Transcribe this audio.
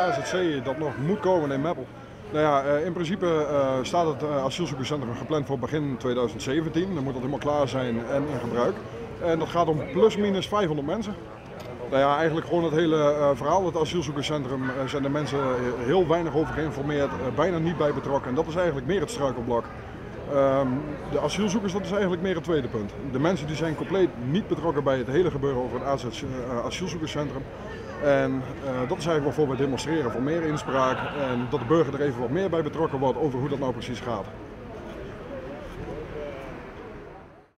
AZC dat nog moet komen in Meppel. Nou ja, in principe staat het asielzoekerscentrum gepland voor begin 2017. Dan moet dat helemaal klaar zijn en in gebruik. En dat gaat om plus minus 500 mensen. Nou ja, eigenlijk gewoon het hele verhaal. Het asielzoekerscentrum zijn de mensen heel weinig over geïnformeerd, bijna niet bij betrokken. En dat is eigenlijk meer het struikelblok. De asielzoekers, dat is eigenlijk meer het tweede punt. De mensen die zijn compleet niet betrokken bij het hele gebeuren over het asielzoekerscentrum. En dat is eigenlijk waarvoor we demonstreren, voor meer inspraak en dat de burger er even wat meer bij betrokken wordt over hoe dat nou precies gaat.